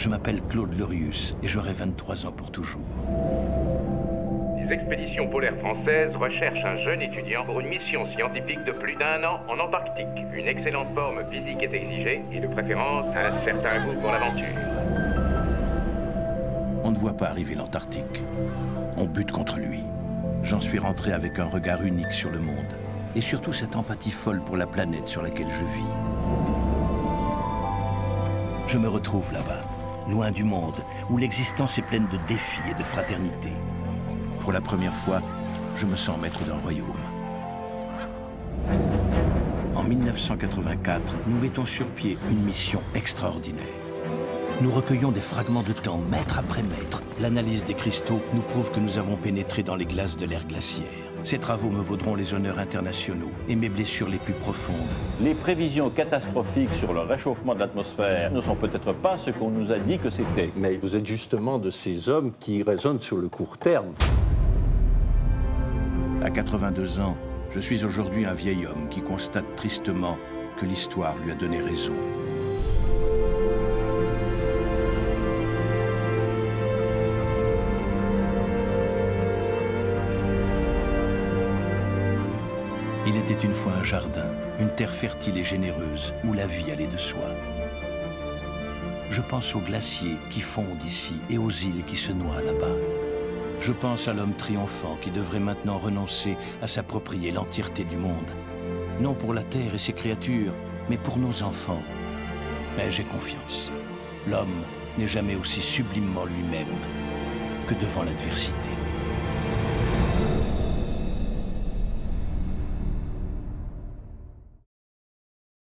Je m'appelle Claude Lorius et j'aurai 23 ans pour toujours. Les expéditions polaires françaises recherchent un jeune étudiant pour une mission scientifique de plus d'1 an en Antarctique. Une excellente forme physique est exigée et de préférence un certain goût pour l'aventure. On ne voit pas arriver l'Antarctique. On bute contre lui. J'en suis rentré avec un regard unique sur le monde et surtout cette empathie folle pour la planète sur laquelle je vis. Je me retrouve là-bas, loin du monde, où l'existence est pleine de défis et de fraternité. Pour la première fois, je me sens maître d'un royaume. En 1984, nous mettons sur pied une mission extraordinaire. Nous recueillons des fragments de temps, mètre après mètre. L'analyse des cristaux nous prouve que nous avons pénétré dans les glaces de l'ère glaciaire. Ces travaux me vaudront les honneurs internationaux et mes blessures les plus profondes. Les prévisions catastrophiques sur le réchauffement de l'atmosphère ne sont peut-être pas ce qu'on nous a dit que c'était. Mais vous êtes justement de ces hommes qui raisonnent sur le court terme. À 82 ans, je suis aujourd'hui un vieil homme qui constate tristement que l'histoire lui a donné raison. Il était une fois un jardin, une terre fertile et généreuse où la vie allait de soi. Je pense aux glaciers qui fondent ici et aux îles qui se noient là-bas. Je pense à l'homme triomphant qui devrait maintenant renoncer à s'approprier l'entièreté du monde. Non pour la Terre et ses créatures, mais pour nos enfants. Mais j'ai confiance. L'homme n'est jamais aussi sublimement lui-même que devant l'adversité.